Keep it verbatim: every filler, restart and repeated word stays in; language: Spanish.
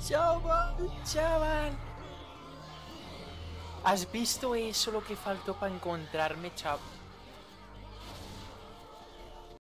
Chaval, chaval. ¿Has visto eso lo que faltó para encontrarme, chaval?